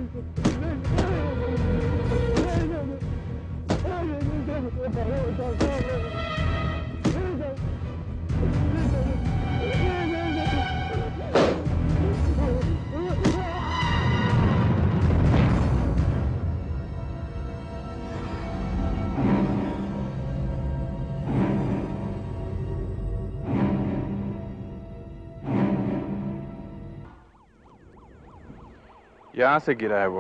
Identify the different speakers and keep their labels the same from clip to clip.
Speaker 1: यहां से गिरा है वो।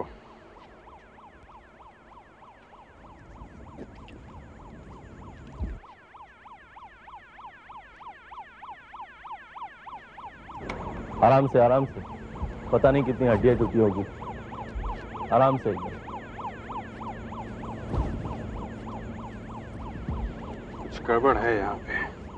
Speaker 2: आराम से आराम से, पता नहीं कितनी हड्डियां टूटी होगी। आराम से।
Speaker 1: कुछ गड़बड़ है यहाँ पे।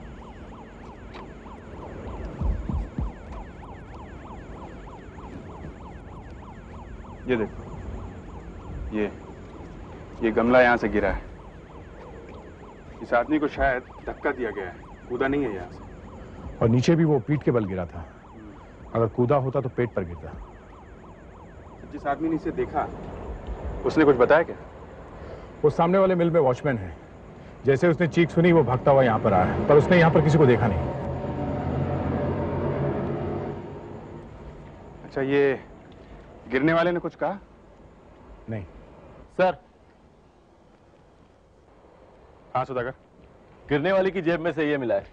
Speaker 1: ये देखो, ये गमला यहाँ से गिरा है। इस आदमी को शायद धक्का दिया गया है, कूदा नहीं है यहाँ से।
Speaker 3: और नीचे भी वो पीठ के बल गिरा था। अगर कूदा होता तो पेट पर गिरता।
Speaker 1: जिस आदमी ने इसे देखा, उसने कुछ बताया क्या?
Speaker 3: वो सामने वाले मिल में वॉचमैन है। जैसे उसने चीख सुनी, वो भागता हुआ यहाँ पर आया, पर उसने यहाँ पर किसी को देखा नहीं।
Speaker 1: अच्छा, ये गिरने वाले ने कुछ कहा?
Speaker 3: नहीं
Speaker 2: सर।
Speaker 1: हाँ सुधाकर,
Speaker 2: गिरने वाले की जेब में से ये मिला है।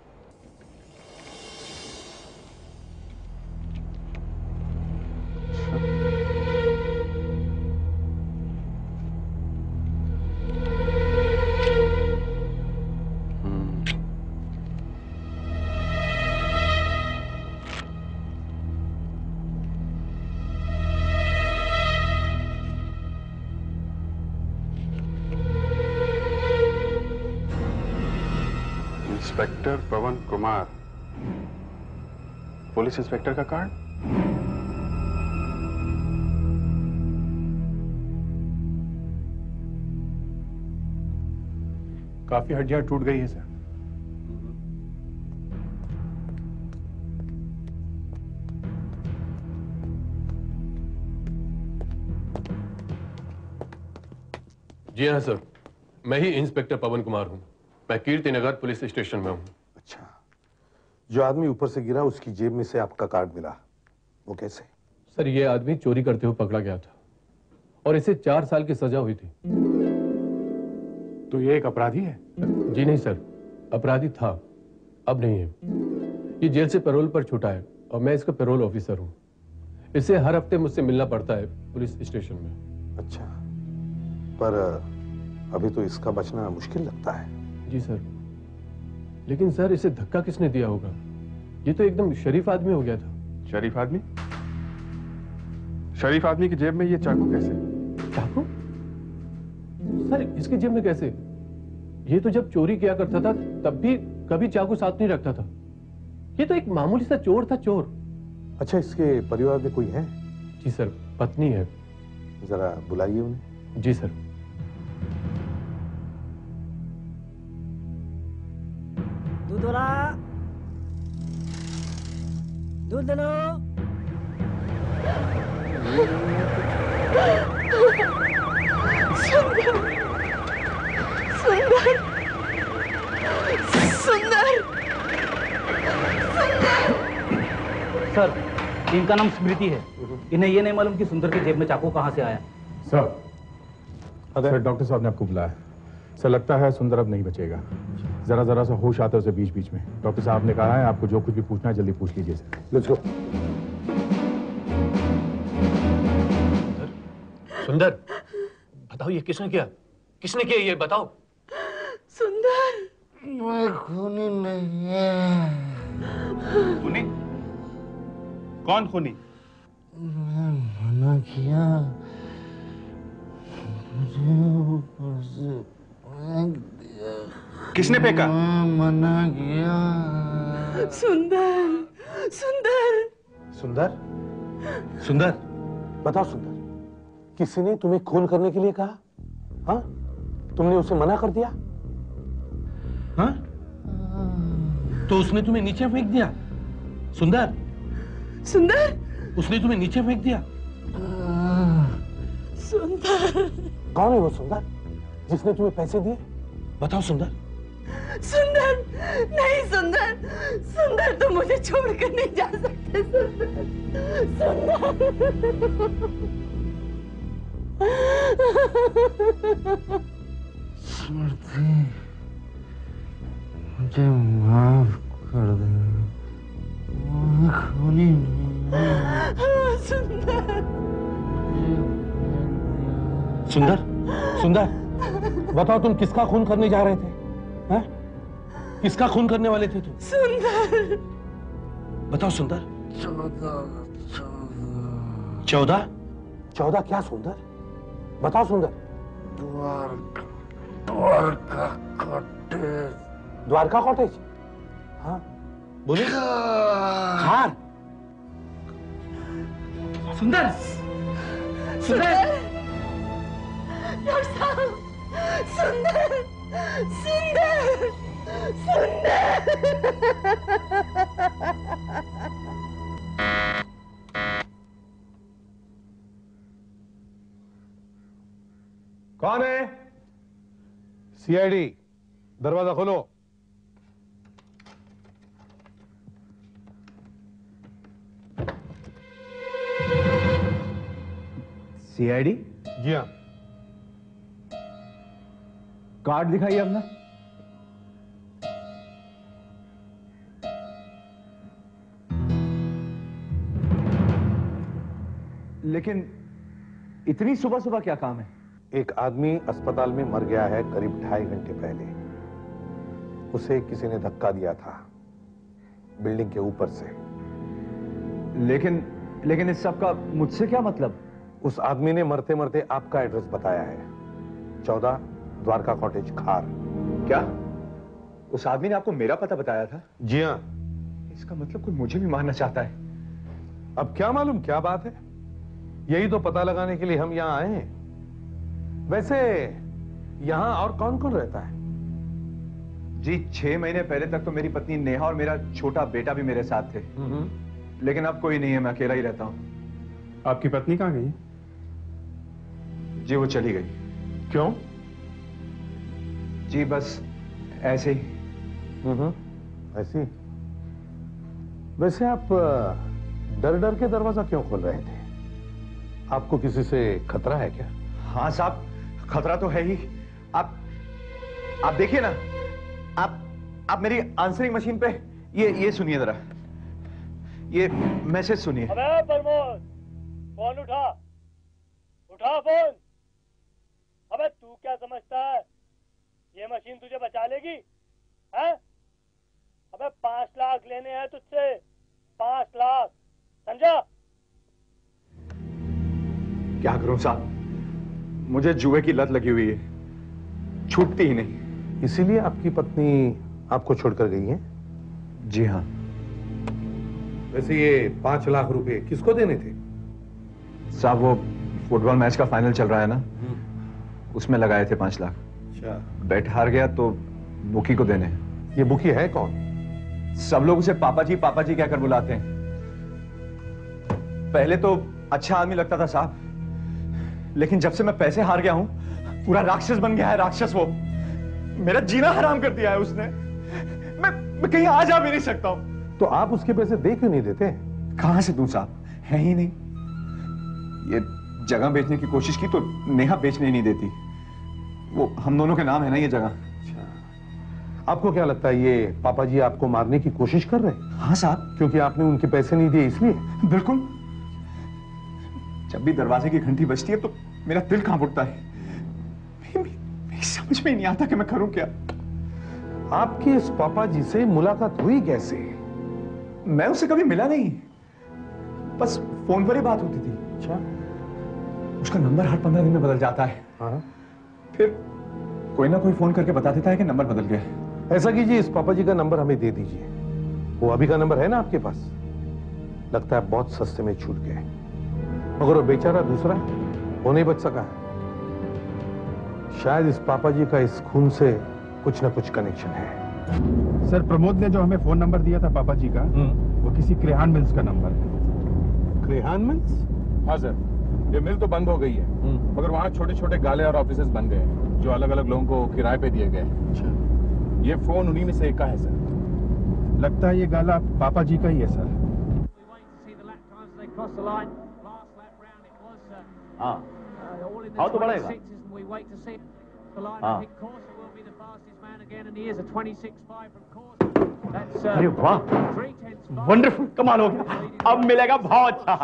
Speaker 1: Inspector Pawan Kumar, police inspector का कार्ड।
Speaker 3: काफी हड्डियां टूट गई है सर।
Speaker 4: जी हाँ सर, मैं ही इंस्पेक्टर पवन कुमार हूँ। मैं कीर्तिनगर पुलिस स्टेशन में हूँ।
Speaker 5: अच्छा, जो आदमी ऊपर से गिरा उसकी जेब में से आपका कार्ड मिला, वो कैसे?
Speaker 4: सर, ये आदमी चोरी करते हुए पकड़ा गया था और इसे 4 साल की सजा हुई थी।
Speaker 3: तो ये एक अपराधी है?
Speaker 4: जी नहीं सर, अपराधी था, अब नहीं है। ये जेल से पैरोल पर छूटा है और मैं इसका पैरोल ऑफिसर हूँ। इसे हर हफ्ते मुझसे मिलना पड़ता है पुलिस स्टेशन में।
Speaker 5: अच्छा, पर अभी तो इसका बचना मुश्किल लगता है।
Speaker 4: जी सर, लेकिन सर इसे धक्का किसने दिया होगा? ये तो एकदम शरीफ आदमी हो गया था।
Speaker 1: शरीफ आदमी? शरीफ आदमी की जेब में ये चाकू कैसे?
Speaker 4: चाकू? सर इसकी जेब में कैसे? ये तो जब चोरी किया करता था तब भी कभी चाकू साथ नहीं रखता था। ये तो एक मामूली सा चोर था, चोर।
Speaker 5: अच्छा, इसके परिवार में कोई है?
Speaker 4: जी सर, पत्नी है।
Speaker 5: जरा बुलाइए उन्हें।
Speaker 4: जी सर।
Speaker 6: दूध वाला, दूध दे लो।
Speaker 7: सुंदर, सुंदर,
Speaker 8: सर, इनका नाम स्मृति है। इन्हें ये नहीं मालूम कि सुंदर की जेब में चाकू कहाँ से आया।
Speaker 3: सर, डॉक्टर साहब ने आपको बुलाया। सर, लगता है सुंदर अब नहीं बचेगा। जरा जरा सा होश आता है उसे बीच बीच में। डॉक्टर साहब ने कहा है आपको जो कुछ भी पूछना है जल्दी पूछ लीजिए सर।
Speaker 5: Let's go.
Speaker 4: सुंदर, बताओ ये किसने किया? किसने किया ये बताओ।
Speaker 7: सुंदर,
Speaker 9: मैं खूनी नहीं है।
Speaker 1: खूनी? कौन खूनी?
Speaker 9: मैं मना किया, मुझे ऊपर से फेंक दिया।
Speaker 1: किसने फेंका?
Speaker 9: मैं मना किया।
Speaker 7: सुंदर, सुंदर,
Speaker 5: सुंदर, सुंदर, बताओ सुंदर, किसी ने तुम्हें खून करने के लिए कहा? हाँ, तुमने उसे मना कर दिया? हाँ,
Speaker 8: तो उसने तुम्हें नीचे फेंक दिया? सुंदर,
Speaker 7: सुंदर,
Speaker 8: उसने तुम्हें नीचे फेंक दिया?
Speaker 7: सुंदर।
Speaker 5: कौन है वो सुंदर जिसने तुम्हें पैसे दिए? बताओ सुंदर।
Speaker 7: सुंदर नहीं, सुंदर सुंदर तो मुझे छोड़कर नहीं जा सकते। सुंदर
Speaker 9: स्मृति, मुझे माफ कर दे, मैं खूनी नहीं।
Speaker 7: सुंदर
Speaker 5: सुंदर, सुंदर, बताओ तुम किसका खून करने जा रहे थे? हैं? किसका खून करने वाले थे तुम?
Speaker 7: सुंदर
Speaker 5: बताओ सुंदर। 14? 14 क्या सुंदर? बताओ सुंदर।
Speaker 9: द्वारका कॉटेज।
Speaker 5: द्वारका कॉटेज? हाँ बोलिए। खार।
Speaker 8: सुंदर, सुंदर,
Speaker 7: डॉक्टर साहब, सुंदर सुंदर सुंदर।
Speaker 3: कौन है? CID, दरवाजा खोलो।
Speaker 1: CID?
Speaker 3: जी हाँ।
Speaker 1: कार्ड दिखाइए अपना। लेकिन इतनी सुबह सुबह क्या काम है?
Speaker 5: एक आदमी अस्पताल में मर गया है करीब 2.5 घंटे पहले। उसे किसी ने धक्का दिया था बिल्डिंग के ऊपर से।
Speaker 1: लेकिन इस सब का मुझसे क्या मतलब?
Speaker 5: उस आदमी ने मरते मरते आपका एड्रेस बताया है, 14 द्वारका कॉटेज, खार।
Speaker 1: क्या उस आदमी ने आपको मेरा पता बताया था?
Speaker 5: जी हाँ।
Speaker 1: इसका मतलब कोई मुझे भी मारना चाहता है।
Speaker 5: अब क्या मालूम क्या बात है, यही तो पता लगाने के लिए हम यहां आए हैं। वैसे यहां और कौन कौन रहता है?
Speaker 1: जी 6 महीने पहले तक तो मेरी पत्नी नेहा और मेरा छोटा बेटा भी मेरे साथ थे। लेकिन अब कोई नहीं है, मैं अकेला ही रहता हूं।
Speaker 3: आपकी पत्नी कहाँ गई?
Speaker 1: जी वो चली गई।
Speaker 5: क्यों?
Speaker 1: जी बस ऐसे ही।
Speaker 5: ऐसी? वैसे आप डर डर के दरवाजा क्यों खोल रहे थे? आपको किसी से खतरा है क्या?
Speaker 1: हाँ साहब, खतरा तो है ही। आप देखिए ना, आप मेरी आंसरिंग मशीन पे ये सुनिए जरा, ये मैसेज सुनिए।
Speaker 10: अबे प्रमोद, फोन उठा फोन। अबे तू क्या समझता है ये मशीन तुझे बचा लेगी? हैं? अबे 5 लाख लेने हैं तुझसे, 5 लाख, समझा?
Speaker 1: क्या करूं साहब, मुझे जुए की लत लगी हुई है, छूटती ही नहीं।
Speaker 5: इसीलिए आपकी पत्नी आपको छोड़कर गई है?
Speaker 1: जी हाँ।
Speaker 5: वैसे ये 5 लाख रुपए किसको देने थे?
Speaker 1: साहब वो फुटबॉल मैच का फाइनल चल रहा है ना, उसमें लगाए थे 5 लाख।
Speaker 5: अच्छा।
Speaker 1: बैट हार गया तो बुकी को देने।
Speaker 5: ये बुकी है कौन?
Speaker 1: सब लोग उसे पापा जी कहकर बुलाते हैं। पहले तो अच्छा आदमी लगता था साहब, लेकिन जब से मैं पैसे हार गया हूं, पूरा राक्षस बन गया है। राक्षस वो, मेरा जीना हराम कर दिया है उसने। मैं कहीं आ जा भी नहीं सकता हूं।
Speaker 5: तो आप उसके पैसे दे क्यों नहीं देते?
Speaker 1: कहां से दूं साहब, है ही नहीं। ये जगह बेचने की कोशिश की तो नेहा बेचने ही नहीं देती। वो हम दोनों के नाम है ना ये जगह।
Speaker 5: आपको क्या लगता है ये पापा जी आपको मारने की कोशिश कर रहे हैं?
Speaker 1: हाँ साहब।
Speaker 5: क्योंकि आपने उनके पैसे नहीं दिए इसलिए?
Speaker 1: बिल्कुल। जब भी दरवाजे की घंटी बजती है तो मेरा दिल कांप उठता है। मेरी समझ में ही नहीं आता कि मैं करूं क्या।
Speaker 5: आपके इस पापा जी से मुलाकात हुई कैसे?
Speaker 1: मैं उससे कभी मिला नहीं, बस फोन पर ही बात होती थी।
Speaker 5: अच्छा।
Speaker 1: उसका नंबर हर 15 दिन में बदल जाता है।
Speaker 5: हाँ।
Speaker 1: फिर कोई ना कोई फोन करके बता देता है कि नंबर बदल गया।
Speaker 5: ऐसा कीजिए, इस पापा जी का नंबर हमें दे दीजिए। वो अभी का नंबर है ना आपके पास? लगता है बहुत सस्ते में छूट गए, मगर वो बेचारा दूसरा वो नहीं बच सका है। शायद इस पापा जी का इस खून से कुछ ना कुछ कनेक्शन है।
Speaker 3: सर प्रमोद ने जो हमें फोन नंबर दिया था पापा जी का, वो किसी क्रेहान मिल्स का नंबर है।
Speaker 5: Crehan mills?
Speaker 3: हाँ सर। ये मिल तो बंद हो गई है, मगर वहाँ छोटे छोटे गाले और ऑफिसेस बन गए हैं जो अलग अलग लोगों को किराए पे दिए गए हैं।
Speaker 4: अच्छा।
Speaker 3: ये फोन उन्हीं में से एक का है सर। लगता है ये गाला पापा जी का ही है सर।
Speaker 2: हाँ हाँ तो बढ़ेगा। हाँ अरे वाह, वंडरफुल, कमाल हो गया। अब मिलेगा भाव अच्छा।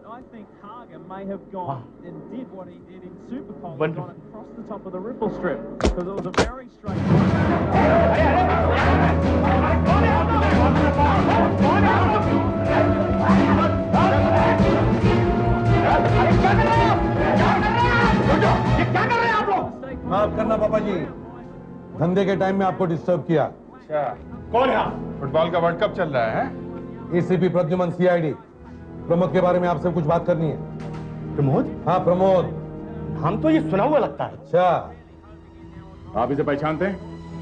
Speaker 5: माफ करना पापा जी, धंधे के टाइम में आपको डिस्टर्ब किया।
Speaker 3: अच्छा, कौन है? फुटबॉल का वर्ल्ड कप चल रहा है।
Speaker 5: ACP प्रद्युमन C.I.D, प्रमोद के बारे में आपसे कुछ बात करनी है।
Speaker 2: प्रमोद?
Speaker 5: हाँ प्रमोद।
Speaker 2: हम तो ये सुना हुआ लगता है।
Speaker 5: अच्छा,
Speaker 3: आप इसे पहचानते हैं?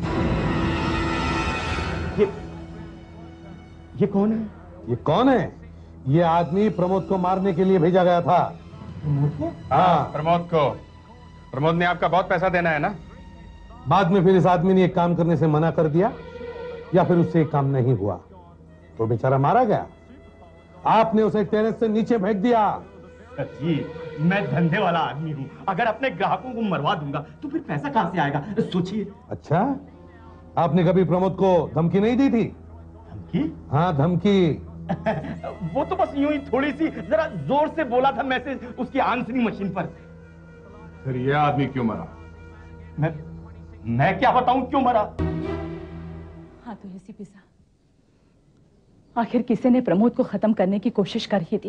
Speaker 2: ये कौन है?
Speaker 5: ये कौन है? ये आदमी प्रमोद को मारने के लिए भेजा गया था।
Speaker 2: प्रमोद को?
Speaker 3: हाँ, प्रमोद को। प्रमोद ने आपका बहुत पैसा देना है ना?
Speaker 5: बाद में फिर इस आदमी ने एक काम करने से मना कर दिया, या फिर उससे एक काम नहीं हुआ तो बेचारा मारा गया। आपने उसे टेरेस से नीचे फेंक दिया।
Speaker 2: जी, मैं धंधे वाला आदमी हूँ, अगर अपने ग्राहकों को मरवा दूंगा तो फिर पैसा कहां से आएगा, सोचिए।
Speaker 5: अच्छा, आपने कभी प्रमोद को धमकी नहीं दी थी?
Speaker 2: धमकी?
Speaker 5: हाँ धमकी।
Speaker 2: वो तो बस यूं ही थोड़ी सी, जरा जोर से बोला था मैसेज उसकी आंसरिंग मशीन पर।
Speaker 3: फिर यह आदमी क्यों मरा?
Speaker 2: मैं क्या बताऊं क्यों मरा?
Speaker 11: हाँ तो ACP साहब, आखिर किसी ने प्रमोद को खत्म करने की कोशिश कर ही दी।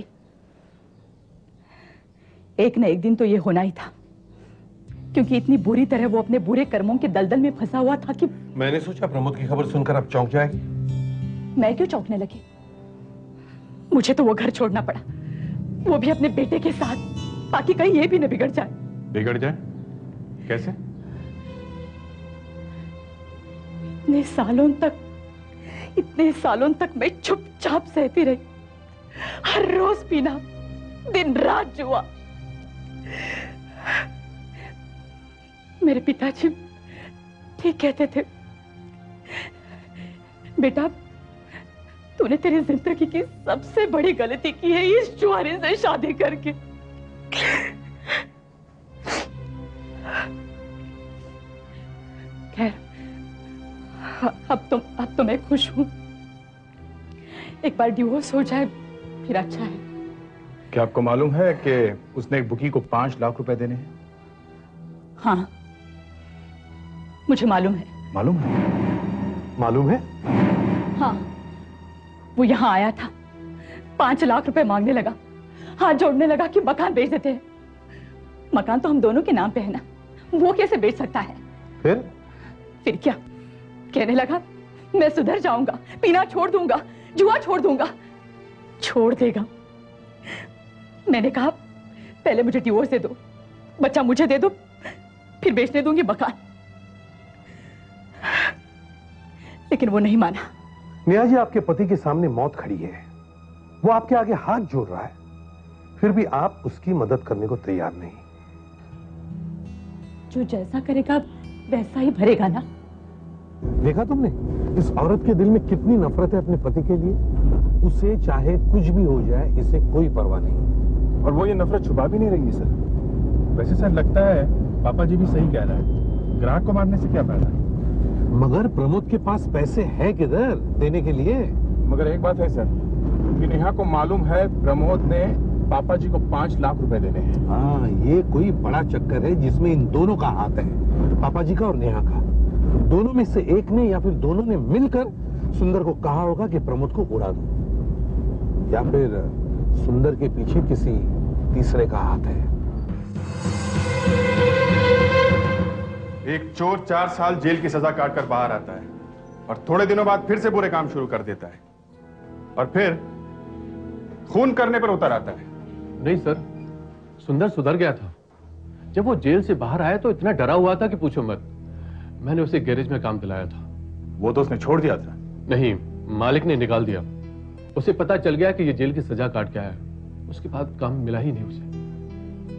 Speaker 11: एक न एक दिन तो ये होना ही था, क्योंकि इतनी बुरी तरह वो अपने बुरे कर्मों के दलदल में फंसा हुआ था कि
Speaker 5: मैंने सोचा प्रमोद की खबर सुनकर आप चौंक जाएगी।
Speaker 11: मैं क्यों चौंकने लगी? मुझे तो वो घर छोड़ना पड़ा, वो भी अपने बेटे के साथ, ताकि कहीं ये भी न बिगड़ जाए।
Speaker 3: बिगड़ जाए? कैसे?
Speaker 11: इतने सालों तक मैं चुपचाप सहती रही, हर रोज पीना, दिन रात जुआ। मेरे पिताजी ठीक कहते थे, बेटा तूने तेरी जिंदगी की सबसे बड़ी गलती की है इस जुआरी से शादी करके। खैर, अब तो मैं खुश हूं। एक बार डिवोर्स हो जाए फिर अच्छा है।
Speaker 3: क्या आपको मालूम है कि उसने एक बुकी को 5 लाख रुपए देने हैं?
Speaker 11: हाँ, मुझे मालूम है।
Speaker 3: मालूम है? मालूम है?
Speaker 11: हाँ, वो यहाँ आया था, 5 लाख रुपए मांगने लगा, हाथ जोड़ने लगा कि मकान बेच देते हैं। मकान तो हम दोनों के नाम पे है ना, वो कैसे बेच सकता है? फिर क्या कहने लगा, मैं सुधर जाऊंगा, पीना छोड़ दूंगा, जुआ छोड़ दूंगा। छोड़ देगा? मैंने कहा पहले मुझे डिवोर्स दे दो, बच्चा मुझे दे दो, फिर बेचने दूंगी मकान। लेकिन वो नहीं माना।
Speaker 5: नेहा जी, आपके पति के सामने मौत खड़ी है, वो आपके आगे हाथ जोड़ रहा है, फिर भी आप उसकी मदद करने को तैयार नहीं।
Speaker 11: जो जैसा करेगा वैसा ही भरेगा ना।
Speaker 5: देखा तुमने इस औरत के दिल में कितनी नफरत है अपने पति के लिए। उसे चाहे कुछ भी हो जाए, इसे कोई परवाह नहीं,
Speaker 3: और वो ये नफरत छुपा भी नहीं रही है सर। वैसे सर लगता है पापा जी भी सही कह रहा है, ग्राहक को मारने से क्या फायदा?
Speaker 5: मगर प्रमोद के पास पैसे है किधर देने के लिए?
Speaker 3: मगर एक बात है सर, कि नेहा को मालूम है प्रमोद ने पापा जी को 5 लाख रुपए देने हैं।
Speaker 5: हाँ, ये कोई बड़ा चक्कर है जिसमें इन दोनों का हाथ है, पापा जी का और नेहा का। दोनों में से एक ने या फिर दोनों ने मिलकर सुंदर को कहा होगा कि प्रमोद को उड़ा दो, या फिर सुंदर के पीछे किसी तीसरे का हाथ है।
Speaker 3: एक चोर 4 साल जेल की सजा काटकर बाहर आता है और थोड़े दिनों बाद फिर से बुरे काम शुरू कर देता है और फिर खून करने पर उतर आता है।
Speaker 4: नहीं सर, सुंदर सुधर गया था। जब वो जेल से बाहर आया तो इतना डरा हुआ था कि पूछो मत। मैंने उसे गैरेज में काम दिलाया था।
Speaker 3: वो तो उसने छोड़ दिया था?
Speaker 4: नहीं, मालिक ने निकाल दिया। उसे पता चल गया कि ये जेल की सजा काट के आया। उसके बाद काम मिला ही नहीं उसे।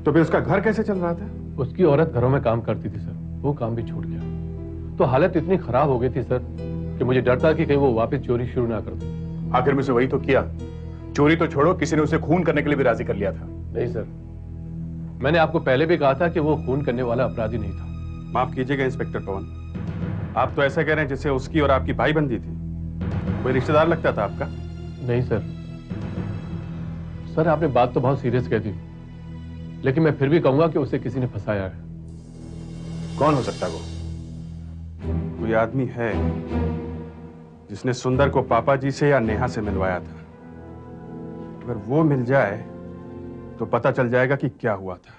Speaker 3: तो फिर उसका घर कैसे चल रहा था?
Speaker 4: उसकी औरत घरों में काम करती थी सर, वो काम भी छूट गया। तो हालत इतनी खराब हो गई थी सर कि मुझे डर था कि कहीं वो वापस चोरी शुरू ना कर दे।
Speaker 1: आखिर में उसे वही तो किया। चोरी तो छोड़ो, किसी ने उसे खून करने के लिए भी राजी कर लिया था।
Speaker 4: नहीं सर, मैंने आपको पहले भी कहा था कि वो खून करने वाला अपराधी नहीं था।
Speaker 3: माफ कीजिएगा इंस्पेक्टर पवन, आप तो ऐसा कह रहे हैं जैसे उसकी और आपकी भाईबंदी थी। कोई रिश्तेदार लगता था आपका?
Speaker 4: नहीं सर। सर आपने बात तो बहुत सीरियस कह दी, लेकिन मैं फिर भी कहूंगा कि उसे किसी ने फंसाया है।
Speaker 3: कौन हो सकता है वो? कोई आदमी है जिसने सुंदर को पापा जी से या नेहा से मिलवाया था। अगर वो मिल जाए तो पता चल जाएगा कि क्या हुआ था।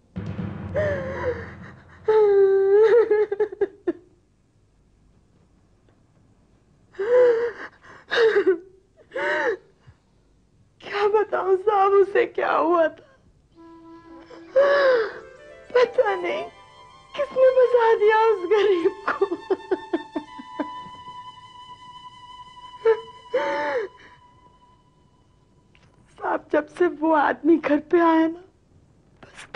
Speaker 7: क्या बताऊं साहब, उसे क्या हुआ था पता नहीं, किसने बचा दिया उस गरीब को। साहब जब से वो आदमी घर पे आया ना, बस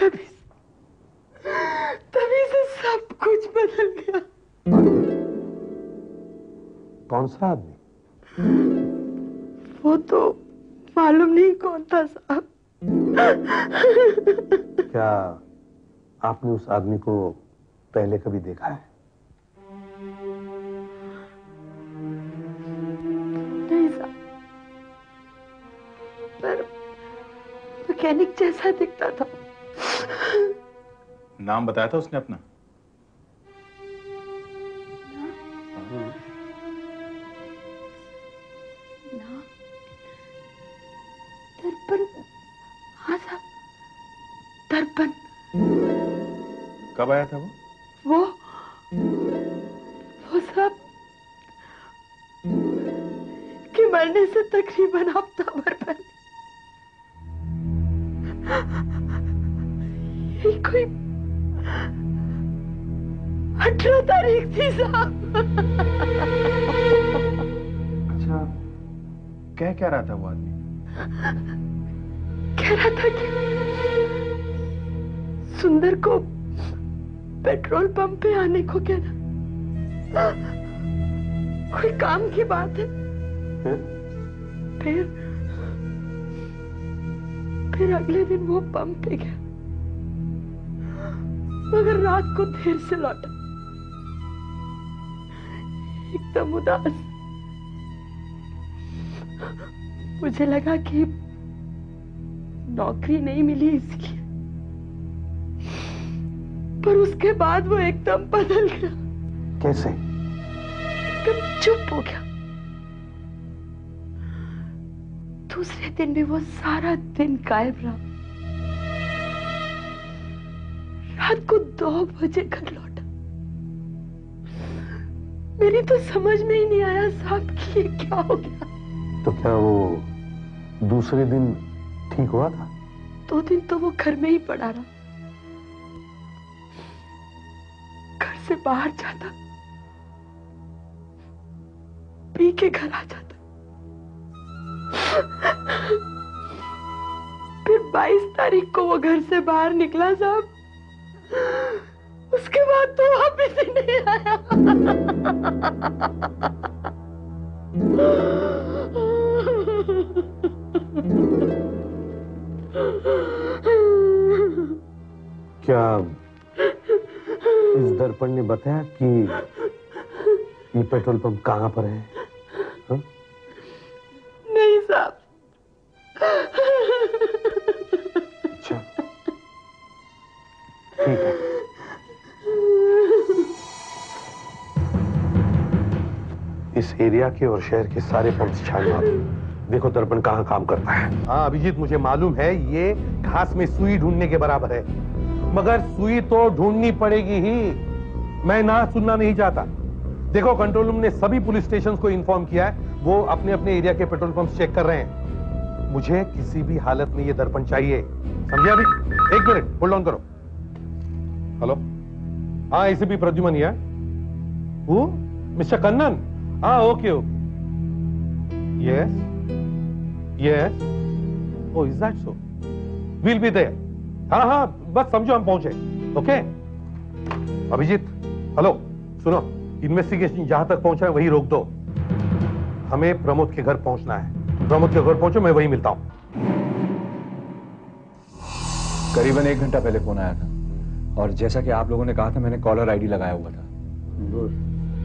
Speaker 7: तभी से सब कुछ बदल गया।
Speaker 5: कौन सा आदमी?
Speaker 7: वो तो मालूम नहीं कौन था साहब।
Speaker 5: क्या आपने उस आदमी को पहले कभी देखा है?
Speaker 7: नहीं साहब, पर मैकेनिक जैसा दिखता था।
Speaker 1: नाम बताया था उसने अपना?
Speaker 7: दर्पण। हाँ साहब, दर्पण।
Speaker 1: कब आया था वो?
Speaker 7: वो साहब कि मरने से तकरीबन हफ्ता भर पहले। ये कोई 18 तारीख थी साहब।
Speaker 1: अच्छा, कह क्या रहा था वो आदमी?
Speaker 7: कह रहा था कि सुंदर को पेट्रोल पंप पे आने को कहना, कोई काम की बात है। फिर अगले दिन वो पंप पे गया, मगर रात को देर से लौटा, एकदम उदास। मुझे लगा कि नौकरी नहीं मिली इसलिए, पर उसके बाद वो एकदम बदल गया।
Speaker 5: कैसे?
Speaker 7: एकदम चुप हो गया। दूसरे दिन भी वो सारा दिन गायब रहा। रात को 2 बजे घर लौटा। मेरी तो समझ में ही नहीं आया साहब कि ये क्या हो गया।
Speaker 5: तो क्या वो दूसरे दिन ठीक हुआ था?
Speaker 7: 2 दिन तो वो घर में ही पड़ा रहा। घर से बाहर जाता, पी के घर आ जाता। फिर 22 तारीख को वो घर से बाहर निकला साहब, उसके बाद तो वापस ही नहीं आया।
Speaker 5: क्या इस दर्पण ने बताया कि ये पेट्रोल पंप कहां पर है? हा?
Speaker 7: नहीं साहब।
Speaker 5: अच्छा, ठीक है। इस एरिया के और शहर के सारे पंप्स छान मारो। देखो दर्पण कहां काम करता है। हाँ अभिजीत, मुझे मालूम है ये घास में सुई ढूंढने के बराबर है, मगर सुई तो ढूंढनी पड़ेगी ही। मैं ना सुनना नहीं चाहता। देखो कंट्रोल रूम ने सभी पुलिस स्टेशन को इन्फॉर्म किया है, वो अपने अपने एरिया के पेट्रोल पंप चेक कर रहे हैं। मुझे किसी भी हालत में ये दर्पण चाहिए, समझे? अभी 1 मिनट होल्ड ऑन करो। हेलो, हाँ ACP प्रद्युमन है। वो मिस्टर कन्नन? हाँ okay okay, yes yes, oh is that so? We'll be there. हाँ हाँ, बस समझो हम पहुंचे। ओके अभिजीत, हेलो सुनो, इन्वेस्टिगेशन जहां तक पहुंचा है वही रोक दो। हमें प्रमोद के घर पहुंचना है। प्रमोद के घर पहुंचो, मैं वही मिलता हूं।
Speaker 12: करीबन 1 घंटा पहले फोन आया था और जैसा कि आप लोगों ने कहा था मैंने कॉलर आईडी लगाया हुआ था।
Speaker 5: गुड।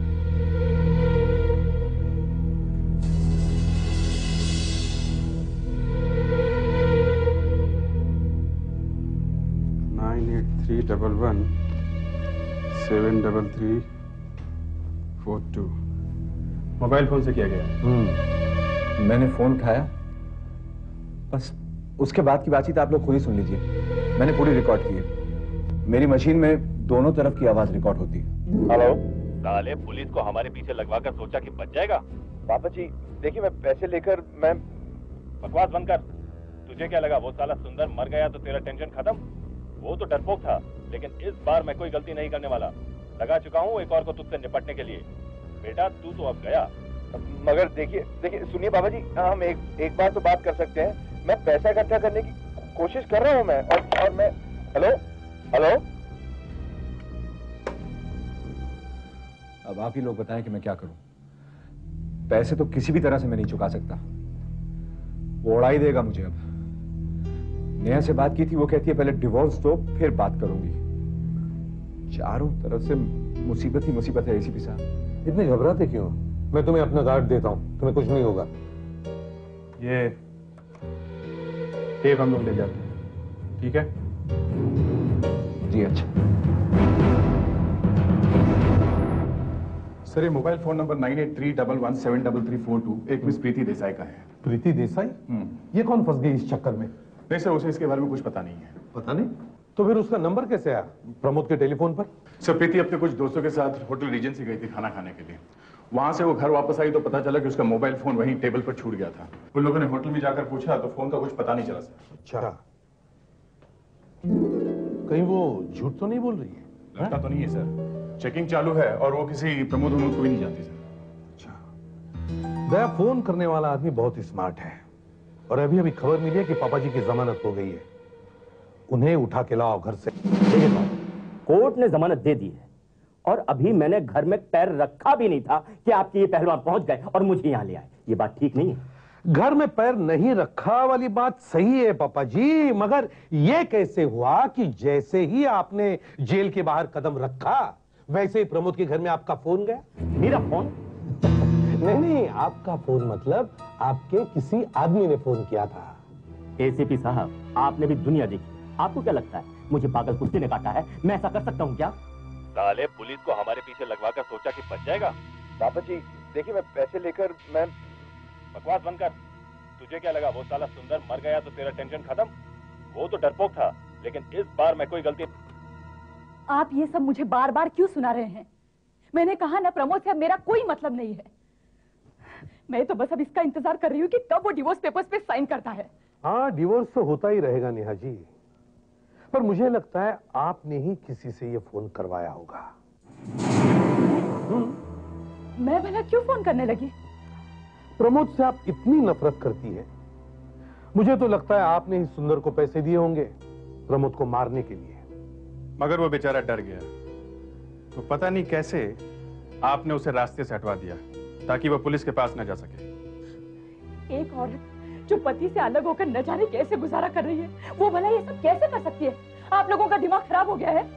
Speaker 3: मोबाइल फोन से किया गया।
Speaker 12: मैंने फोन उठाया, बस उसके बाद की बातचीत आप लोग खुद ही सुन लीजिए। मैंने पूरी रिकॉर्ड की है। मेरी मशीन में दोनों तरफ की आवाज रिकॉर्ड होती है।
Speaker 13: हेलो। साले पुलिस को हमारे पीछे लगवाकर सोचा कि बच जाएगा। पापा जी देखिए, मैं पैसे लेकर मैं बकवास बंद कर। तुझे क्या लगा वो साला सुंदर मर गया तो तेरा टेंशन खत्म? वो तो डरपोक था, लेकिन इस बार मैं कोई गलती नहीं करने वाला। लगा चुका हूँ एक और को तुझसे निपटने के लिए। बेटा तू तो अब गया। मगर देखिए सुनिए बाबा जी, हम एक बार तो बात कर सकते हैं। मैं पैसा इकट्ठा करने की कोशिश कर रहा हूँ मैं, और मैं हेलो।
Speaker 12: अब आप ही लोग बताएं कि मैं क्या करूं। पैसे तो किसी भी तरह से मैं नहीं चुका सकता। वो उड़ा ही देगा मुझे। अब नेहा से बात की थी, वो कहती है पहले डिवोर्स दो फिर बात करूंगी। चारों तरफ से मुसीबत ही मुसीबत है एसीपी साहब।
Speaker 5: इतने घबराते क्यों? मैं तुम्हें अपना गार्ड देता हूं, तुम्हें कुछ नहीं होगा।
Speaker 3: ये टेप हम लोग ले जाते हैं, ठीक है?
Speaker 12: जी अच्छा।
Speaker 1: सर ये मोबाइल फोन नंबर 9831173342 एक मिस प्रीति देसाई का है।
Speaker 5: प्रीति देसाई? ये कौन फंस गई इस चक्कर में?
Speaker 1: नहीं सर, उसे इसके बारे में कुछ पता नहीं है।
Speaker 5: पता नहीं? तो फिर उसका नंबर कैसे आया प्रमोद के टेलीफोन पर?
Speaker 1: सर प्रीति अपने कुछ दोस्तों के साथ होटल रीजेंसी गई थी खाना खाने के लिए। वहां से वो घर वापस आई तो पता चला कि उसका मोबाइल फोन वहीं टेबल पर छूट गया था। उन लोगों ने होटल में जाकर पूछा तो फोन का कुछ पता नहीं चला सर।
Speaker 5: अच्छा, कहीं वो झूठ तो नहीं बोल रही है?
Speaker 1: लगता तो नहीं है सर। चेकिंग चालू है और वो किसी प्रमोद को भी नहीं जानती सर।
Speaker 5: अच्छा, दया फोन करने वाला आदमी बहुत स्मार्ट है और अभी अभी खबर मिली है कि पापा जी की जमानत हो गई है। उन्हें उठा के लाओ घर से।
Speaker 2: कोर्ट ने जमानत दे दी है और अभी मैंने घर में पैर रखा भी नहीं था कि आपके ये पहलवान पहुंच गए और मुझे यहां ले आए। ये बात ठीक नहीं है।
Speaker 5: घर में पैर नहीं रखा वाली बात सही है पापा जी, मगर ये कैसे हुआ कि जैसे ही आपने जेल के बाहर कदम रखा वैसे ही प्रमोद के घर में आपका फोन गया?
Speaker 2: मेरा फोन?
Speaker 5: नहीं, आपका फोन मतलब आपके किसी आदमी ने फोन किया था।
Speaker 2: एसीपी साहब, आपने भी दुनिया देखी। आपको क्या लगता है मुझे पागल कुत्ते ने काटा है? मैं ऐसा कर सकता हूँ क्या?
Speaker 13: साले पुलिस को हमारे पीछे लगवाकर सोचा कि बच जाएगा। पापा जी देखिए, मैं पैसे लेकर मैं बकवास बंद कर। तुझे क्या लगा वो साला सुंदर मर गया तो तेरा टेंशन खत्म? वो तो डरपोक था, लेकिन इस बार मैं कोई गलती।
Speaker 11: आप ये सब मुझे बार बार क्यों सुना रहे हैं? मैंने कहा ना प्रमोद से अब मेरा कोई मतलब नहीं है। मैं तो बस अब इसका इंतजार कर रही हूँ कि कब वो डिवोर्स पेपर्स पे साइन करता है।
Speaker 5: हाँ, डिवोर्स तो होता ही रहेगा नेहा जी, पर मुझे लगता है आपने ही किसी से ये फोन करवाया होगा।
Speaker 11: मैं भला क्यों फोन करने लगी?
Speaker 5: प्रमोद से आप इतनी नफरत करती है, मुझे तो लगता है आपने ही सुंदर को पैसे दिए होंगे प्रमोद को मारने के लिए।
Speaker 3: मगर वो बेचारा डर गया तो पता नहीं कैसे आपने उसे रास्ते से हटवा दिया ताकि वो पुलिस के पास न जा सके।
Speaker 11: एक औरत जो पति से अलग होकर न जाने कैसे गुजारा कर रही है, वो भला ये सब कैसे कर सकती है? आप लोगों का दिमाग खराब हो गया है।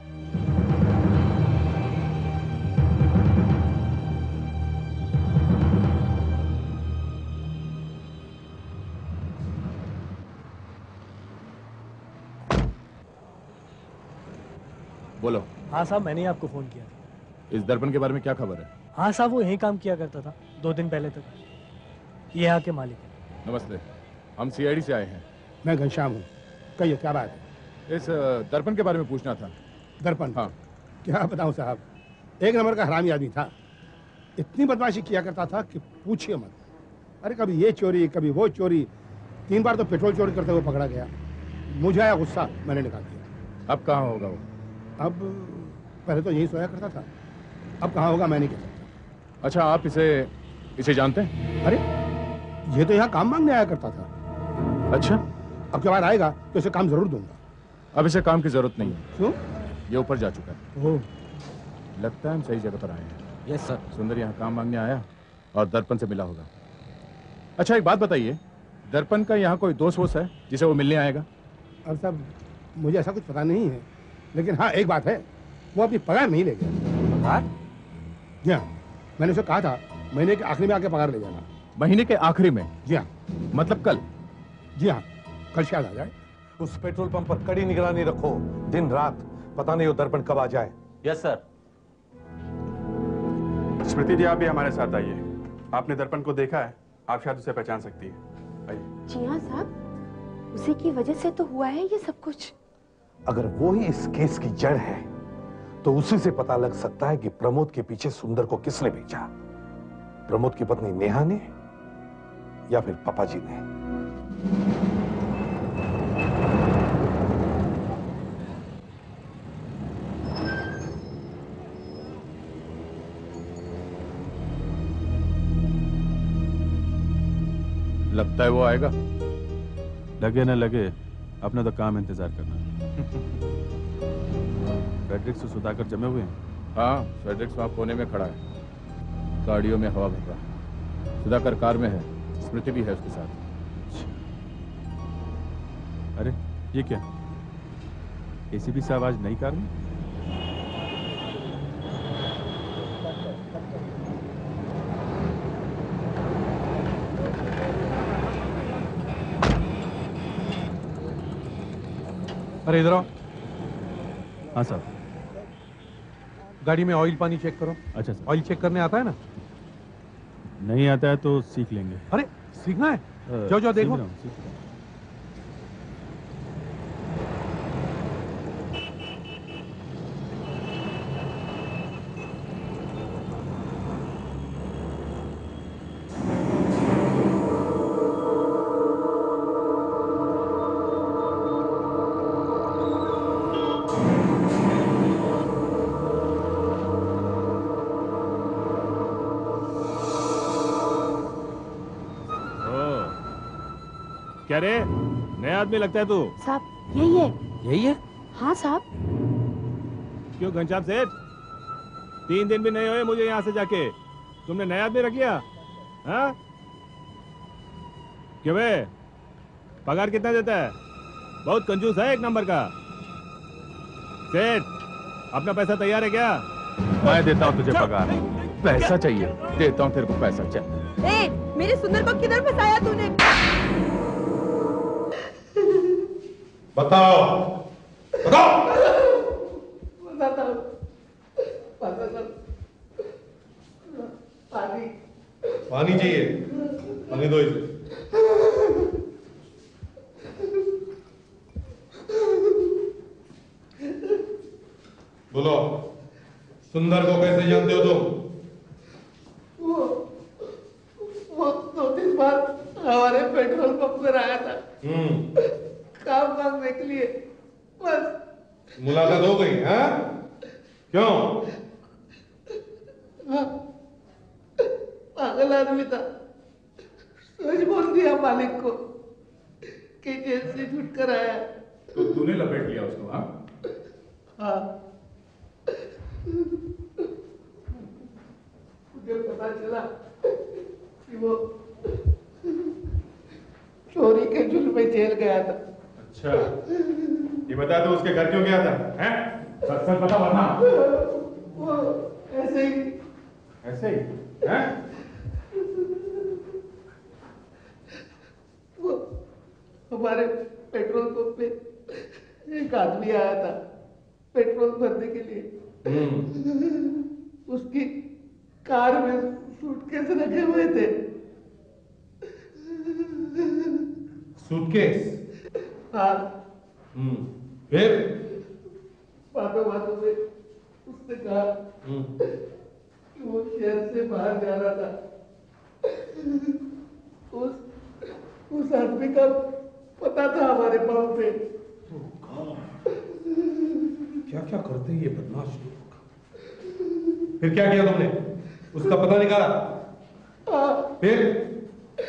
Speaker 1: बोलो।
Speaker 10: हाँ साहब, मैंने ही आपको फोन किया था।
Speaker 1: इस दर्पण के बारे में क्या खबर है?
Speaker 10: हाँ साहब, वो यही काम किया करता था 2 दिन पहले तक। ये यहाँ के मालिक है।
Speaker 1: नमस्ते, हम CID से आए हैं।
Speaker 14: मैं घनश्याम हूँ। कहिए क्या बात है?
Speaker 1: इस दर्पण के बारे में पूछना था।
Speaker 14: दर्पण?
Speaker 1: हाँ।
Speaker 14: क्या बताऊँ साहब, एक नंबर का हरामी आदमी था। इतनी बदमाशी किया करता था कि पूछिए मत। अरे कभी ये चोरी कभी वो चोरी, 3 बार तो पेट्रोल चोरी करते हुए पकड़ा गया। मुझे आया गुस्सा, मैंने निकाल दिया।
Speaker 1: अब कहाँ होगा वो?
Speaker 14: अब पहले तो यही सोया करता था, अब कहाँ होगा मैं नहीं कह सकता।
Speaker 1: अच्छा, आप इसे जानते हैं?
Speaker 14: अरे ये तो यहाँ काम मांगने आया करता था।
Speaker 1: अच्छा।
Speaker 14: अब के बाद आएगा तो इसे काम जरूर दूंगा।
Speaker 12: अब इसे काम की जरूरत नहीं है।
Speaker 14: क्यों?
Speaker 12: ये ऊपर जा चुका है। लगता है हम सही जगह पर आए हैं।
Speaker 2: Yes sir.
Speaker 12: सुंदर यहाँ काम मांगने आया और दर्पण से मिला होगा। अच्छा एक बात बताइए, दर्पण का यहाँ कोई दोस्त वोस्त है जिसे वो मिलने आएगा?
Speaker 14: और साहब मुझे ऐसा कुछ पता नहीं है, लेकिन हाँ एक बात है, वो अपनी पगार नहीं ले गया।
Speaker 12: पगार?
Speaker 14: जी हाँ, मैंने उसे कहा था महीने के आखिरी में आके पगार ले जाना।
Speaker 12: महीने के आखिरी में?
Speaker 14: जी हाँ।
Speaker 12: मतलब कल?
Speaker 14: जी हाँ, कल शायद आ जाए।
Speaker 5: उस पेट्रोल पंप पर कड़ी निगरानी रखो, दिन रात, पता नहीं वो दर्पण कब आ जाए।
Speaker 2: Yes sir.
Speaker 3: स्मृति जी आप भी हमारे साथ आइए। आपने दर्पण को देखा है, आप शायद उसे पहचान सकती है। आइए।
Speaker 7: जी हाँ साहब, उसी की वजह से तो हुआ है ये सब कुछ।
Speaker 5: अगर वो ही इस केस की जड़ है तो उसी से पता लग सकता है कि प्रमोद के पीछे सुंदर को किसने भेजा। प्रमोद की पत्नी नेहा ने या फिर पापा जी ने।
Speaker 12: लगता है वो आएगा।
Speaker 3: लगे न लगे, अपना तो काम इंतजार करना है। फ्रेडरिक्स से सुधाकर जमे हुए हैं।
Speaker 12: हाँ, फ्रेडरिक्स वहां कोने में खड़ा है, गाड़ियों में हवा भर रहा है। सुधाकर कार में है, स्मृति भी है उसके साथ।
Speaker 3: अरे ये क्या, एसीपी साहब आज नई कार में?
Speaker 5: अरे इधर आओ।
Speaker 3: हाँ साहब।
Speaker 5: गाड़ी में ऑयल पानी चेक करो।
Speaker 3: अच्छा सर।
Speaker 5: ऑयल चेक करने आता है ना?
Speaker 3: नहीं आता है तो सीख लेंगे।
Speaker 5: अरे सीखना है? जाओ जाओ देखो।
Speaker 3: सीख रहा हूं।
Speaker 13: क्या रे, नया आदमी लगता है तू?
Speaker 7: साहब यही है।
Speaker 13: यही है?
Speaker 7: हाँ साहब।
Speaker 13: क्यों घनश्याम सेठ, 3 दिन भी नहीं हुए मुझे यहाँ से जाके तुमने नया आदमी रख लिया? हाँ क्यों बे, पगार कितना देता है? बहुत कंजूस है एक नंबर का। सेठ अपना पैसा तैयार है क्या?
Speaker 12: मैं देता हूँ तुझे पगार। पैसा चाहिए? देता हूँ तेरे को पैसा। चल।
Speaker 7: ए, मेरे सुंदर को किधर फंसाया तूने?
Speaker 5: बताओ बताओ।
Speaker 10: पानी
Speaker 5: पानी चाहिए? पानी दो इसे। बोलो, सुंदर को कैसे जानते हो तुम?
Speaker 10: वो 2-3 बार हमारे पेट्रोल पंप पर आया था काम मांगने के लिए, बस।
Speaker 5: मुलाकात हो गई है? क्यों?
Speaker 10: हाँ, पागल आदमी था, सच बोल दिया मालिक को कि जेल से छूट कर आया।
Speaker 12: तो तूने लपेट लिया उसको? हाँ
Speaker 10: हाँ, मुझे पता चला कि वो चोरी के जुर्म में जेल गया था।
Speaker 3: अच्छा, ये बता तो उसके घर क्यों गया था? हैं? सच सच बता वरना।
Speaker 10: वो ऐसे ही।
Speaker 3: ऐसे ही? हैं?
Speaker 10: वो हमारे पेट्रोल पंप पे एक आदमी आया था पेट्रोल भरने के लिए। उसकी कार में सूटकेस रखे हुए थे।
Speaker 5: सूटकेस?
Speaker 10: हाँ।
Speaker 5: फिर?
Speaker 10: बातों बातों में उसने कहा कि वो शहर से बाहर जा रहा था। उस आदमी का पता था हमारे पंप पे।
Speaker 5: क्या क्या करते हैं ये बदमाश लोग। फिर क्या किया तुमने? उसका पता निकाला?
Speaker 10: हाँ।
Speaker 5: फिर?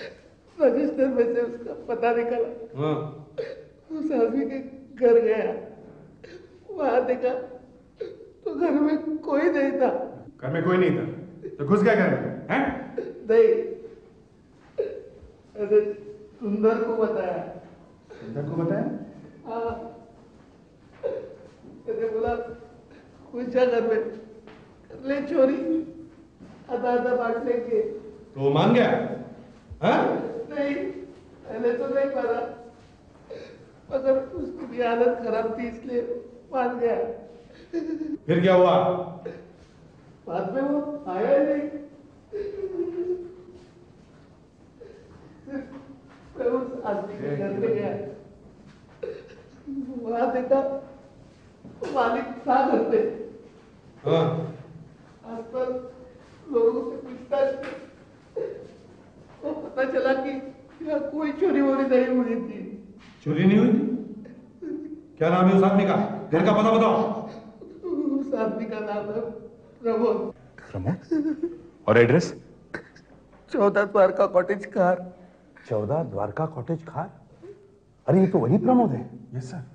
Speaker 10: रजिस्टर में से उसका पता निकाला।
Speaker 5: हाँ।
Speaker 10: उस आदमी के घर गया।
Speaker 5: वहां देखा तो घर में कोई नहीं था।
Speaker 3: घर में कोई नहीं था तो घुस गया घर में, हैं?
Speaker 5: नहीं, अरे सुंदर को बताया।
Speaker 3: सुंदर को बताया?
Speaker 5: हाँ, मैंने बोला पूछा घर में, कर ले चोरी, आधा आधा बांट लेंगे।
Speaker 3: तो वो मान गया? हाँ?
Speaker 5: नहीं, पहले तो नहीं माना, मगर उसकी भी हालत खराब थी इसलिए मान गया।
Speaker 3: फिर क्या हुआ?
Speaker 5: बाद में वो आया ही नहीं। मैं उस आदमी के घर में गया, वहां देखा मालिक था घर पे।
Speaker 3: हाँ।
Speaker 5: आसपास लोगों से पूछताछ तो पता चला कि यहाँ कोई चोरी वोरी नहीं हुई थी।
Speaker 3: चोरी नहीं हुई थी? क्या नाम है उस आदमी का? घर का पता बताओ।
Speaker 5: उस आदमी का नाम है प्रमोद।
Speaker 12: प्रमोद? और address?
Speaker 5: 14 Dwarka cottage Khar.
Speaker 14: 14 Dwarka cottage Khar? अरे ये तो वही प्रमोद है।
Speaker 3: Yes sir.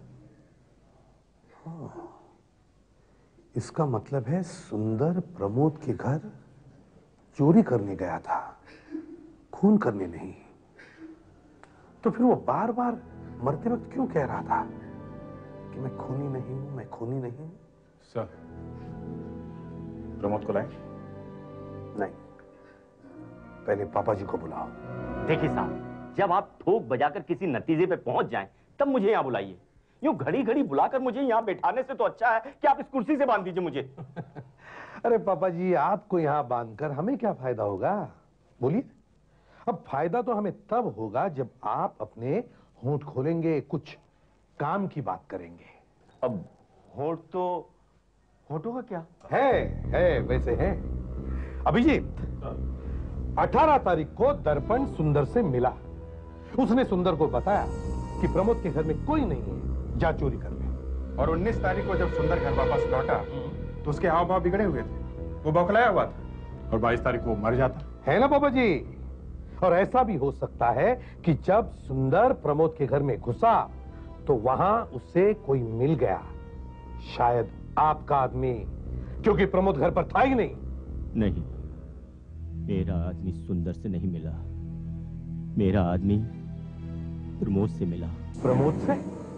Speaker 14: हाँ, इसका मतलब है सुंदर प्रमोद के घर चोरी करने गया था, खून करने नहीं। तो फिर वो बार बार मरते वक्त क्यों कह रहा था कि मैं खूनी नहीं हूं, मैं खूनी नहीं हूं?
Speaker 12: सर, प्रमोद को लाएं?
Speaker 14: नहीं, पहले पापा जी को बुलाओ।
Speaker 2: देखिए साहब, जब आप ठोक बजाकर किसी नतीजे पे पहुंच जाएं, तब मुझे यहां बुलाइए। यूं घड़ी घड़ी बुलाकर मुझे यहां बैठाने से तो अच्छा है कि आप इस कुर्सी से बांध दीजिए मुझे।
Speaker 14: अरे पापा जी, आपको यहां बांधकर हमें क्या फायदा होगा? बोलिए। अब फायदा तो हमें तब होगा जब आप अपने होंठ खोलेंगे, कुछ काम की बात करेंगे।
Speaker 2: अब होंठ तो होठों का क्या
Speaker 14: है वैसे है। अभिजीत, 18 तारीख को दर्पण सुंदर से मिला। उसने सुंदर को बताया कि प्रमोद के घर में कोई नहीं है, जा चोरी कर ले।
Speaker 3: और 19 तारीख को जब सुंदर घर वापस लौटा तो उसके हाव भाव बिगड़े हुए थे, वो बौखलाया हुआ था। और 22 तारीख को वो मर जाता
Speaker 14: है ना पापा जी? और ऐसा भी हो सकता है कि जब सुंदर प्रमोद के घर में घुसा तो वहां उसे कोई मिल गया, शायद आपका आदमी, क्योंकि प्रमोद घर पर था ही नहीं।
Speaker 2: नहीं, मेरा आदमी सुंदर से नहीं मिला, मेरा आदमी प्रमोद से मिला।
Speaker 14: प्रमोद से?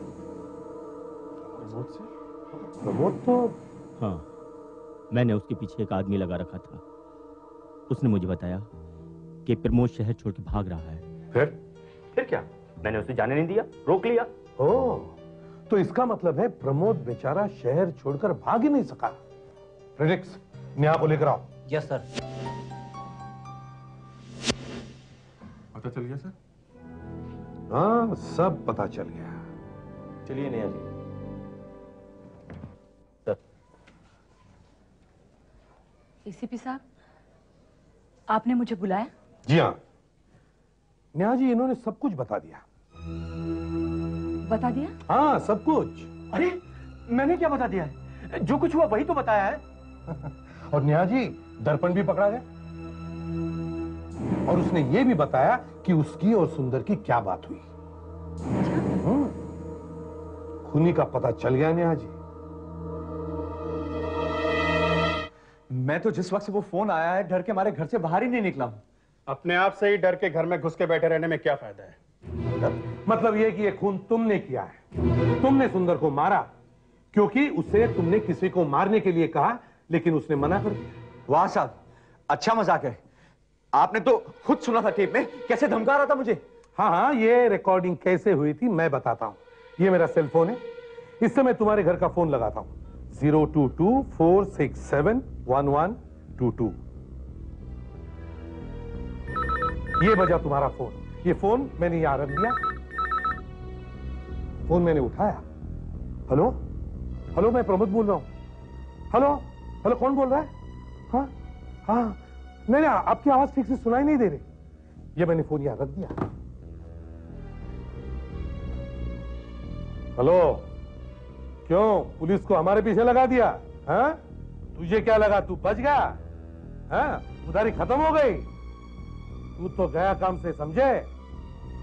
Speaker 14: प्रमोद तो
Speaker 2: हाँ, मैंने उसके पीछे एक आदमी लगा रखा था। उसने मुझे बताया कि प्रमोद शहर छोड़ के भाग रहा है। फिर क्या? मैंने उसे जाने नहीं दिया, रोक लिया।
Speaker 14: ओह, तो इसका मतलब है प्रमोद बेचारा शहर छोड़कर भाग ही नहीं सका। प्रेडिक्स, नेहा को लेकर आओ।
Speaker 8: Yes sir.
Speaker 3: पता चल गया सर?
Speaker 14: हाँ, सब पता चल गया।
Speaker 2: चलिए नेहा जी।
Speaker 11: एसीपी साहब, आपने मुझे बुलाया?
Speaker 14: जी हाँ नेहा जी, इन्होंने सब कुछ बता दिया।
Speaker 11: बता दिया?
Speaker 14: हाँ, सब कुछ।
Speaker 2: अरे मैंने क्या बता दिया है? जो कुछ हुआ वही तो बताया है।
Speaker 14: और नेहा जी, दर्पण भी पकड़ा गया और उसने ये भी बताया कि उसकी और सुंदर की क्या बात हुई। खूनी का पता चल गया नेहा जी।
Speaker 12: मैं तो जिस वक्त से वो फोन आया है डर के मारे घर से बाहर ही नहीं निकला हूं।
Speaker 3: अपने आप से ही डर के घर में घुस के बैठे रहने में क्या फायदा है?
Speaker 14: मतलब ये कि ये खून तुमने किया है, तुमने सुंदर को मारा क्योंकि उसे तुमने किसी को मारने के लिए कहा, लेकिन उसने मना कर दिया।
Speaker 12: वाह साहब, अच्छा मजाक है। आपने तो खुद सुना था टेप में कैसे धमका रहा था मुझे।
Speaker 14: हाँ, ये रिकॉर्डिंग कैसे हुई थी मैं बताता हूं। ये मेरा सेल फोन है, इससे मैं तुम्हारे घर का फोन लगाता हूं। 022-467-1122। ये बजा तुम्हारा फोन। ये फोन मैंने यहां रख दिया। फोन मैंने उठाया। हेलो हेलो, मैं प्रमोद बोल रहा हूं। हेलो हेलो, कौन बोल रहा है? हाँ हाँ, नहीं, आपकी आवाज ठीक से सुनाई नहीं दे रही। ये मैंने फोन यहां रख दिया। हेलो, क्यों पुलिस को हमारे पीछे लगा दिया? हाँ, तुझे क्या लगा तू बच गया? हाँ, उधारी खत्म हो गई? तू तो गया काम से, समझे?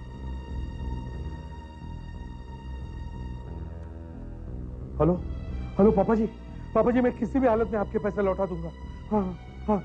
Speaker 14: हेलो
Speaker 5: हेलो पापा जी, मैं किसी भी हालत में आपके पैसे लौटा दूंगा। हाँ हाँ।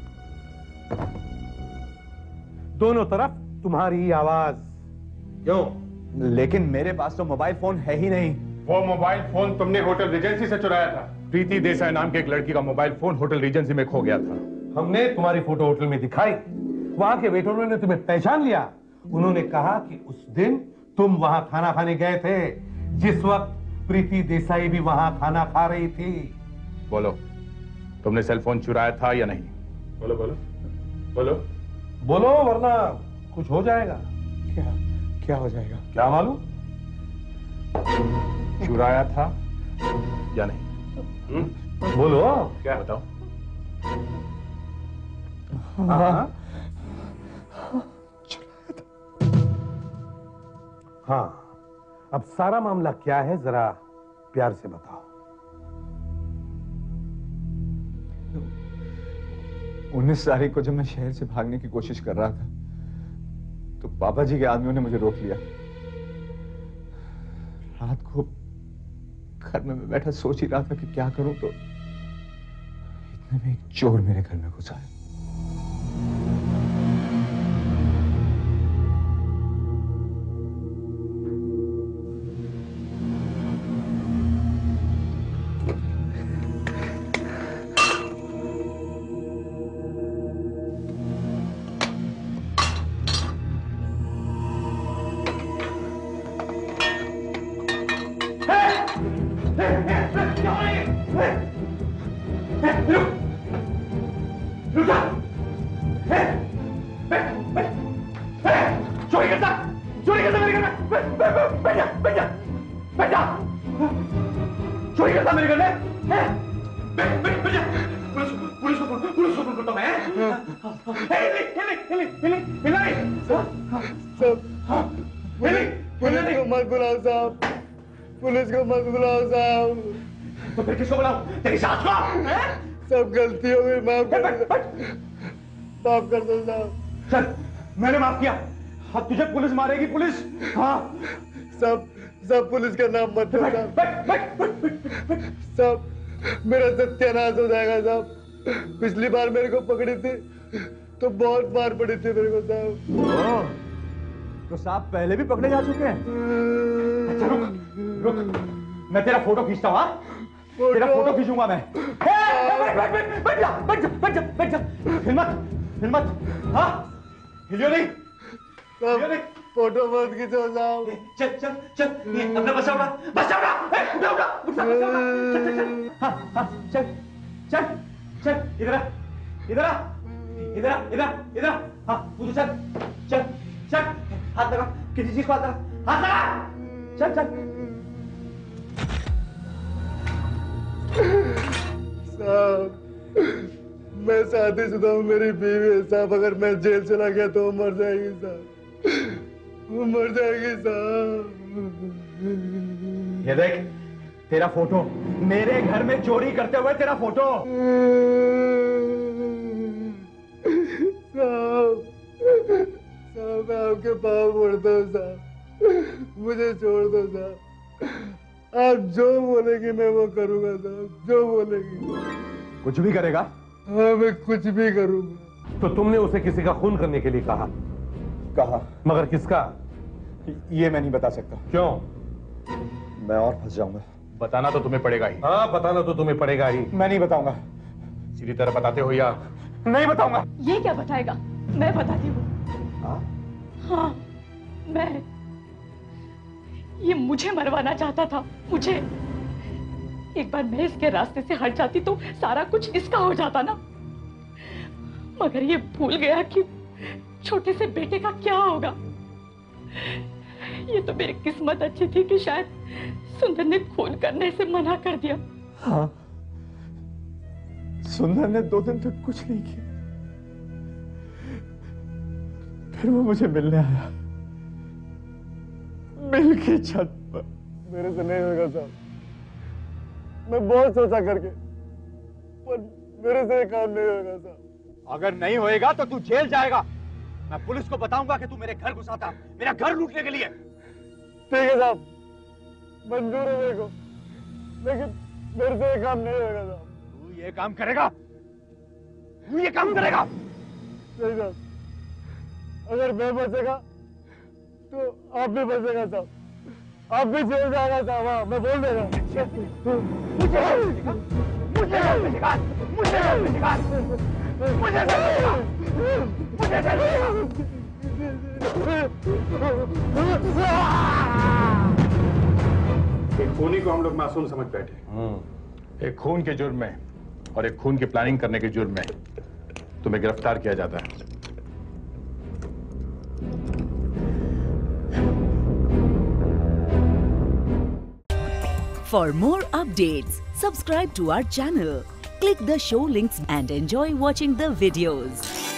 Speaker 5: दोनों तरफ तुम्हारी आवाज।
Speaker 12: क्यों? लेकिन मेरे पास तो मोबाइल फोन है ही नहीं।
Speaker 3: वो मोबाइल फोन तुमने होटल रिजेंसी से चुराया था। प्रीति देसाई नाम के एक लड़की का मोबाइल फोन होटल रिजेंसी में खो गया था।
Speaker 5: हमने तुम्हारी फोटो होटल में दिखाई, वहां के वेटरों ने तुम्हें पहचान लिया। उन्होंने कहा कि उस दिन तुम वहां खाना खाने गए थे, जिस वक्त प्रीति देसाई भी वहां खाना खा रही थी।
Speaker 3: बोलो, तुमने सेल फोन चुराया था या नहीं? बोलो बोलो बोलो
Speaker 5: बोलो, वरना कुछ हो जाएगा। क्या हो जाएगा?
Speaker 3: क्या मालूम? चुराया था या नहीं?
Speaker 5: बोलो।
Speaker 3: क्या बताओ?
Speaker 5: हाँ, हाँ। अब सारा मामला क्या है, जरा प्यार से बताओ।
Speaker 12: 19 तारीख को जब मैं शहर से भागने की कोशिश कर रहा था तो पापा जी के आदमियों ने मुझे रोक लिया। रात को घर में मैं बैठा सोच ही रहा था कि क्या करूं, तो इतने में एक चोर मेरे घर में घुसा है।
Speaker 10: तो फिर किसको बुलाऊं? तेरी सास को? सब गलती हो गई, माफ कर दो साहब।
Speaker 3: चल, मैंने माफ किया। अब तुझे पुलिस मारेगी, पुलिस। हाँ,
Speaker 10: सब पुलिस का नाम मत लो साहब। सब मेरा सत्यानाश हो जाएगा साहब। पिछली बार मेरे को पकड़ी थी तो बहुत मार पड़ी थी मेरे को साहब।
Speaker 12: तो साहब पहले भी पकड़े जा चुके हैं।
Speaker 3: अच्छा रुक, मैं तेरा फोटो खींचता हूँ। तेरा फोटो खींचूंगा मैं। बैठ जा। हिल मत। हाँ, हिलियो नहीं।
Speaker 10: फोटो मत खींचो साहब।
Speaker 3: चल, अपना बस उड़ा। चल, इधर आ। हाँ, तू चल। हाथ लगा, किसी चीज को हाथ लगा। चल।
Speaker 10: साहब, मैं शादीशुदा हूँ, मेरी बीवी है साहब। अगर मैं जेल चला गया तो वो मर जाएगी साहब।
Speaker 12: ये देख, तेरा फोटो मेरे घर में चोरी करते हुए तेरा फोटो।
Speaker 10: साहब, मैं आपके पाँव पड़ता हूँ साहब, मुझे छोड़ दो साहब। आप जो बोलेंगे मैं वो करूंगा साहब, जो बोलेंगे।
Speaker 12: कुछ भी करेगा?
Speaker 10: हाँ, मैं कुछ भी करूंगा।
Speaker 5: तो तुमने उसे किसी का खून करने के लिए कहा? मगर किसका?
Speaker 12: ये मैं नहीं बता सकता।
Speaker 5: क्यों?
Speaker 12: मैं और फंस जाऊंगा।
Speaker 3: बताना तो तुम्हें पड़ेगा ही।
Speaker 5: हाँ, बताना तो तुम्हें पड़ेगा ही।
Speaker 12: मैं नहीं बताऊंगा।
Speaker 3: सीधी तरह बताते हो या?
Speaker 12: नहीं बताऊंगा।
Speaker 11: ये क्या बताएगा? मैं बताती हूँ। हाँ, मैं। ये मुझे मरवाना चाहता था, मुझे। एक बार मैं इसके रास्ते से हट जाती तो सारा कुछ इसका हो जाता ना। मगर ये भूल गया कि छोटे से बेटे का क्या होगा। ये तो मेरी किस्मत अच्छी थी कि शायद सुंदर ने खून करने से मना कर दिया।
Speaker 12: हाँ, सुंदर ने 2 दिन तक कुछ नहीं किया। फिर वो मुझे मिलने आया, मिल के छत पर।
Speaker 10: मेरे से नहीं होगा साहब, मैं बहुत सोचा करके, पर मेरे से काम नहीं होगा साहब।
Speaker 12: अगर नहीं होएगा तो तू जेल जाएगा। मैं पुलिस को बताऊंगा कि तू मेरे घर घुसा था, मेरा घर लूटने के लिए।
Speaker 10: ठीक है साहब, मंजूर है मेरे को, लेकिन मेरे से ये काम नहीं होगा साहब।
Speaker 13: तू ये काम करेगा? तू ये काम करेगा?
Speaker 10: नहीं साहब, अगर मैं बचेगा तो आप भी बचेगा साहब, आप भी जेल जाएगा साहब। हाँ, मैं बोल दे रहा हूँ।
Speaker 3: एक खूनी को हम लोग मासूम समझ बैठे।
Speaker 1: एक खून के जुर्म में और एक खून की प्लानिंग करने के जुर्म में तुम्हें गिरफ्तार किया जाता है।
Speaker 15: For more updates, subscribe to our channel, click the show links and enjoy watching the videos.